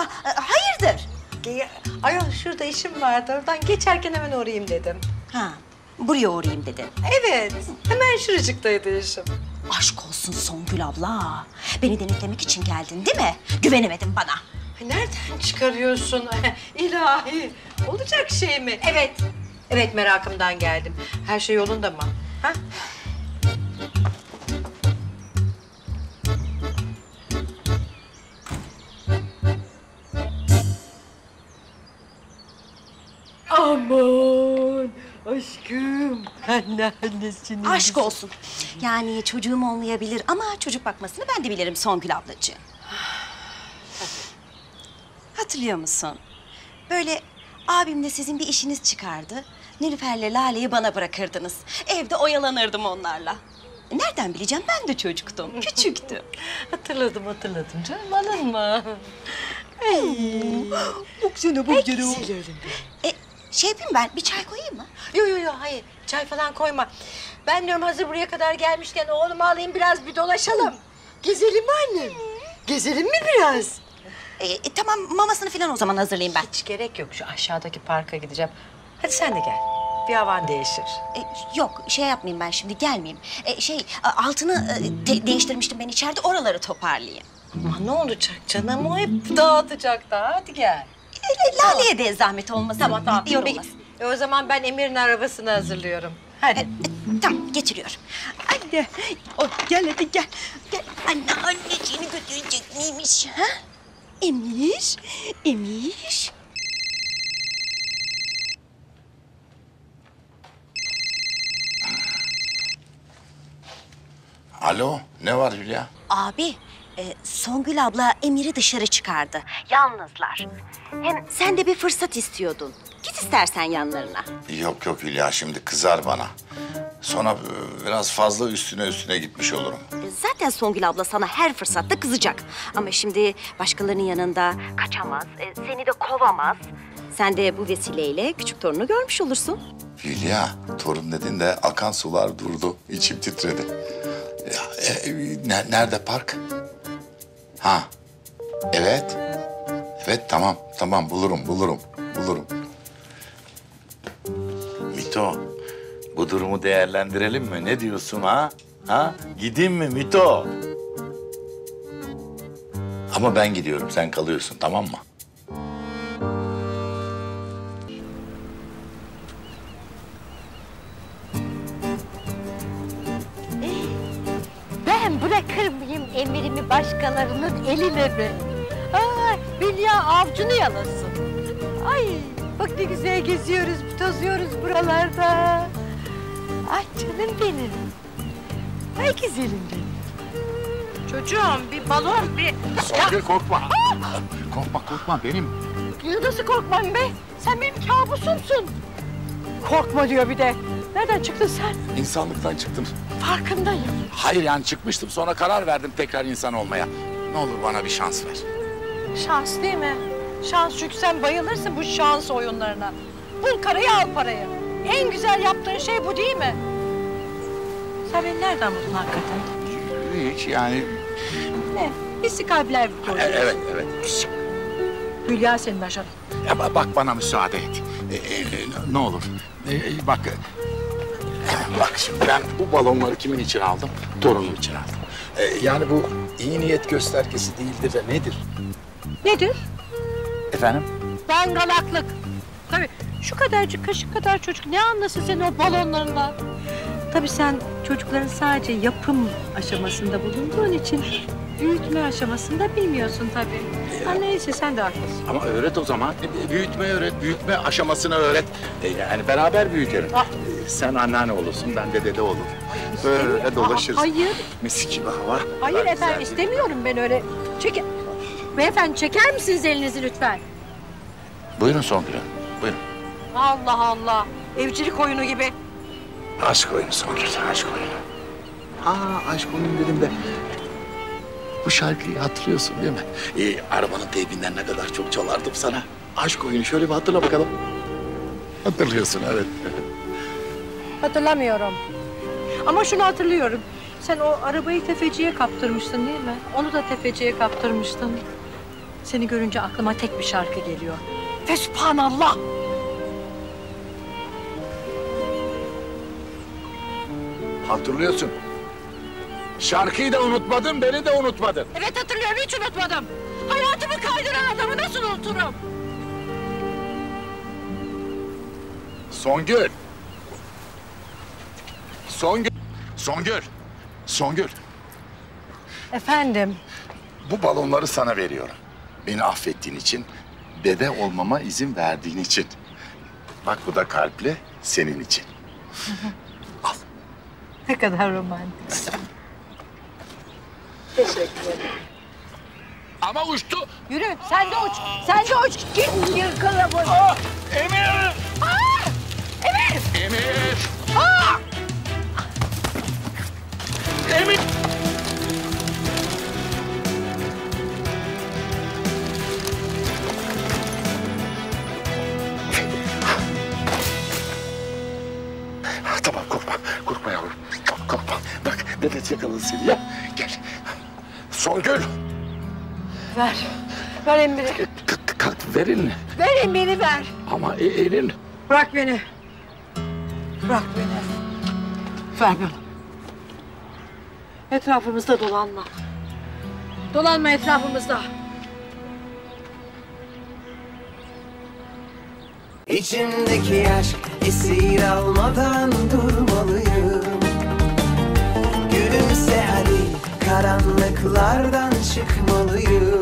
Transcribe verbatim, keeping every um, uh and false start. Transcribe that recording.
Allah, hayırdır? Ayol şurada işim vardı, oradan geçerken hemen uğrayayım dedim. Ha, buraya uğrayayım dedin. Evet, hemen şuracıktaydı işim. Aşk olsun Songül abla. Beni denetlemek için geldin değil mi? Güvenemedin bana. Nereden çıkarıyorsun? İlahi, olacak şey mi? Evet, evet merakımdan geldim. Her şey yolunda mı? Ha? Aman aşkım, anneannesinin... Aşk olsun. Yani çocuğum olmayabilir ama çocuk bakmasını ben de bilirim Songül ablacığım. Hatırlıyor musun? Böyle abimle sizin bir işiniz çıkardı. Nilüfer'le Lale'yi bana bırakırdınız. Evde oyalanırdım onlarla. Nereden bileceğim, ben de çocuktum, küçüktüm. Hatırladım, hatırladım canım, alınma. Baksana bu E, şey yapayım ben, bir çay koyayım mı? Yo yo yo, hayır, çay falan koyma. Ben diyorum hazır buraya kadar gelmişken oğlumu alayım, biraz bir dolaşalım. Gezelim mi annem? Gezelim mi biraz? E, e, tamam, mamasını falan o zaman hazırlayayım ben. Hiç gerek yok, şu aşağıdaki parka gideceğim. Hadi sen de gel, bir havan değişir. E, yok, şey yapmayayım ben şimdi, gelmeyeyim. E, şey, altını e, de değiştirmiştim ben içeride, oraları toparlayayım. Ama ne olacak canım, o hep dağıtacak da. Hadi gel. E, Lale'ye de zahmet olmasın. Tamam tamam. İyi olmaz. E, o zaman ben Emir'in arabasını hazırlıyorum. Hadi. E, e, tamam, getiriyorum. Anne, o, gel hadi gel. Gel. Anne, anneciğini götürecek neymiş ha? Emir, Emir. Alo, ne var Hülya? Abi, e, Songül abla Emir'i dışarı çıkardı. Yalnızlar. Hem sen de bir fırsat istiyordun. Git istersen yanlarına. Yok yok Hülya, şimdi kızar bana. Sonra e, biraz fazla üstüne üstüne gitmiş olurum. E, Zaten Songül abla sana her fırsatta kızacak. Ama şimdi başkalarının yanında kaçamaz, e, seni de kovamaz. Sen de bu vesileyle küçük torunu görmüş olursun. Hülya, torun dedin de akan sular durdu, içim titredi. Ya, e, ne- nerede park? Ha, evet. Evet, tamam, tamam, bulurum, bulurum, bulurum. Mito, bu durumu değerlendirelim mi? Ne diyorsun ha? Ha? Gideyim mi Mito? Ama ben gidiyorum, sen kalıyorsun, tamam mı? Ben bırakır mıyım emirimi başkalarının eline mi? Aa, Hülya avcunu yalasın. Ay bak ne güzel geziyoruz, tozuyoruz buralarda. Ay canım benim. Ay güzelim benim. Çocuğum bir balon bir... Songül korkma. Korkma, korkma benim. Ya nasıl korkmam be? Sen benim kabusumsun. Korkma diyor bir de. Nereden çıktın sen? İnsanlıktan çıktım. Farkındayım. Hayır yani çıkmıştım, sonra karar verdim tekrar insan olmaya. Ne olur bana bir şans ver. Şans değil mi? Şans, çünkü sen bayılırsın bu şans oyunlarına. Bul karayı al parayı. En güzel yaptığın şey bu değil mi? Sen beni nereden buldun hakikaten? Hiç yani... Ne? Hissi kalpler bir E- koydu. Evet, evet. Hülya senin aşağıda. Ya ba- bak bana müsaade et. E, e, ne olur. E, e, bak. e, Bak şimdi ben bu balonları kimin için aldım? Torunum için aldım. E, yani bu iyi niyet göstergesi değildir de nedir? Nedir? Efendim? Dangalaklık. Tabii şu kadarcık kaşık kadar çocuk ne anlasın senin o balonlarından? Tabii sen çocukların sadece yapım aşamasında bulunduğun için büyütme aşamasında bilmiyorsun tabii. Ha, neyse sen de haklısın. Ama öğret o zaman. E, Büyütme öğret, büyütme aşamasını öğret. E, yani beraber büyütelim. Ah. E, sen anneanne olursun, ben de dede olurum. Böyle dolaşırız. Aa, hayır. Mis gibi hava. Hayır Bak, efendim, güzel. istemiyorum ben öyle. Çek... Beyefendi çeker misiniz elinizi lütfen? Buyurun Songül Hanım, buyurun. Allah Allah. Evcilik oyunu gibi. Aşk oyunu Songül, aşk oyunu. Aa, aşk oyunu dedim de... Bu şarkıyı hatırlıyorsun değil mi? Ee, arabanın teybinden ne kadar çok çalardım sana. Aşk oyunu, şöyle bir hatırla bakalım. Hatırlıyorsun, evet. Hatırlamıyorum. Ama şunu hatırlıyorum. Sen o arabayı tefeciye kaptırmıştın değil mi? Onu da tefeciye kaptırmıştın. Seni görünce aklıma tek bir şarkı geliyor. Fesubhanallah. Hatırlıyorsun. Şarkıyı da unutmadın, beni de unutmadın. Evet hatırlıyorum, hiç unutmadım. Hayatımı kaydıran adamı nasıl unuturum? Songül. Songül. Songül. Songül. Efendim? Bu balonları sana veriyorum. Beni affettiğin için, dede olmama izin verdiğin için. Bak bu da kalple senin için. Al. Ne kadar romantik. Teşekkür ederim. Ama uçtu. Yürü, sen de uç. Sen de uç. Git yırkala bunu. Ah, Emir! Aa! Emir! Emir! Aa! Emir! Tamam korkma, korkma yavrum. Korkma. Bak dedesi yakaladı seni ya. Gel. Songül. Ver. Ver Emir'i. Kalk, kalk ver elini. Ver Emir'i ver. Ama e, elin. Bırak beni. Bırak beni. Ver bana. Etrafımızda dolanma. Dolanma etrafımızda. İçimdeki aşk esir almadan durmalıyım. Gülümse hadi, karanlıklardan çıkmalıyım.